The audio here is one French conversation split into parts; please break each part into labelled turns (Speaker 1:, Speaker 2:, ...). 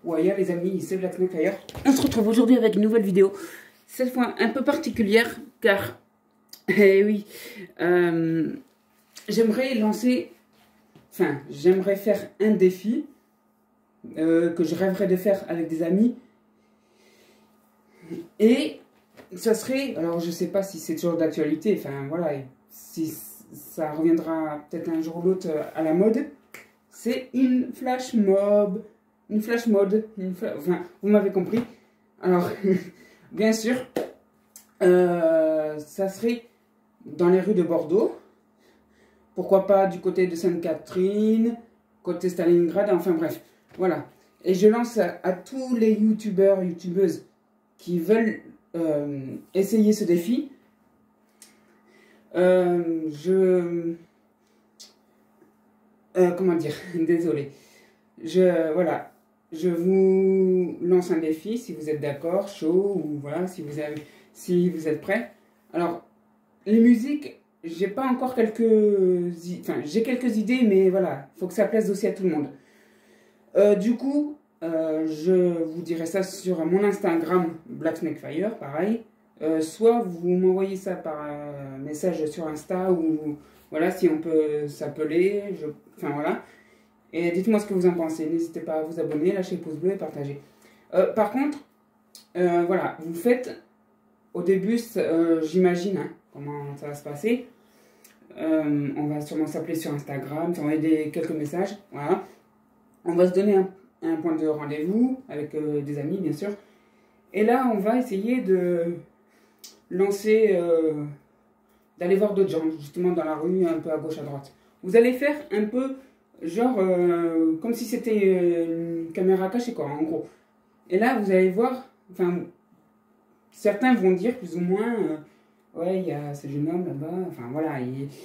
Speaker 1: Waya les amis, c'est Black Snake Fire. On se retrouve aujourd'hui avec une nouvelle vidéo. Cette fois un peu particulière car, eh oui, j'aimerais lancer, j'aimerais faire un défi que je rêverais de faire avec des amis. Et ça serait, alors je sais pas si c'est toujours d'actualité, enfin voilà, si ça reviendra peut-être un jour ou l'autre à la mode, c'est une flash mob. Une flash mode, enfin, vous m'avez compris. Alors, bien sûr, ça serait dans les rues de Bordeaux. Pourquoi pas du côté de Sainte-Catherine, côté Stalingrad, enfin bref, voilà. Et je lance à tous les youtubeurs, youtubeuses qui veulent essayer ce défi. Comment dire, désolé. Voilà. Je vous lance un défi, si vous êtes d'accord, chaud, ou voilà, si vous êtes prêts. Alors, les musiques, j'ai pas encore j'ai quelques idées, mais voilà, il faut que ça plaise aussi à tout le monde. Du coup, je vous dirai ça sur mon Instagram, Black Snake Fire, pareil. Soit vous m'envoyez ça par message sur Insta, ou voilà, si on peut s'appeler, enfin voilà. Et dites-moi ce que vous en pensez. N'hésitez pas à vous abonner, lâcher le pouce bleu et partager. Par contre, voilà, vous faites au début, j'imagine, hein, comment ça va se passer. On va sûrement s'appeler sur Instagram, s'envoyer quelques messages. Voilà. On va se donner un point de rendez-vous avec des amis, bien sûr. Et là, on va essayer de lancer, d'aller voir d'autres gens, justement dans la rue, un peu à gauche, à droite. Vous allez faire un peu... genre, comme si c'était une caméra cachée, quoi, en gros. Et là, vous allez voir, enfin, certains vont dire plus ou moins, ouais, il y a ce jeune homme là-bas, enfin, voilà,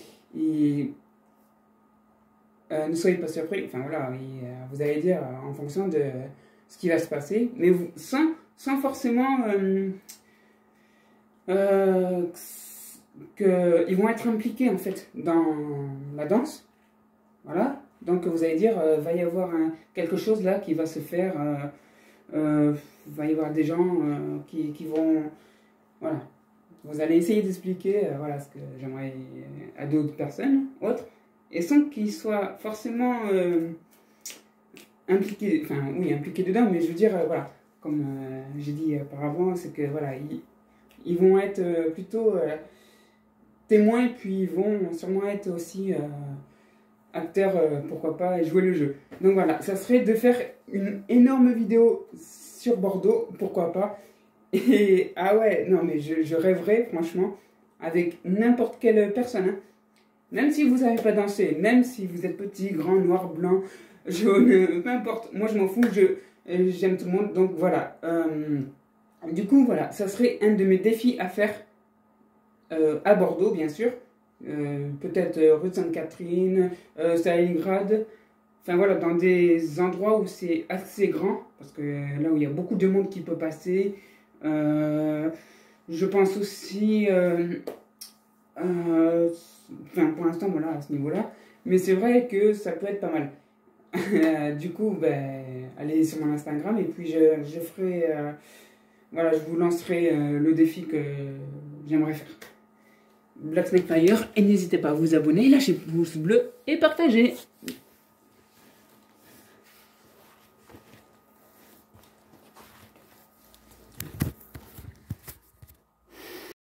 Speaker 1: ne soyez pas surpris, enfin, voilà, vous allez dire en fonction de ce qui va se passer, mais sans forcément qu'ils vont être impliqués, en fait, dans la danse, voilà. Donc vous allez dire, va y avoir quelque chose là qui va se faire, va y avoir des gens qui vont, voilà. Vous allez essayer d'expliquer voilà, ce que j'aimerais à d'autres personnes, autres, et sans qu'ils soient forcément impliqués, enfin oui, impliqués dedans, mais je veux dire, voilà, comme j'ai dit auparavant, c'est que voilà, ils vont être plutôt témoins, et puis ils vont sûrement être aussi... acteur, pourquoi pas, et jouer le jeu. Donc voilà, ça serait de faire une énorme vidéo sur Bordeaux, pourquoi pas. Et ah ouais, non mais je rêverais franchement avec n'importe quelle personne, hein. Même si vous savez pas danser, même si vous êtes petit, grand, noir, blanc, jaune, peu importe, moi je m'en fous, j'aime tout le monde, donc voilà. Du coup voilà, ça serait un de mes défis à faire à Bordeaux bien sûr. Peut-être rue de Sainte-Catherine, Stalingrad, enfin voilà, dans des endroits où c'est assez grand, parce que là où il y a beaucoup de monde qui peut passer. Je pense aussi, pour l'instant, voilà, à ce niveau-là, mais c'est vrai que ça peut être pas mal. Du coup, ben, allez sur mon Instagram et puis je ferai, voilà, je vous lancerai le défi que j'aimerais faire. Black Snake Fire, et n'hésitez pas à vous abonner, lâcher le pouce bleu et partager.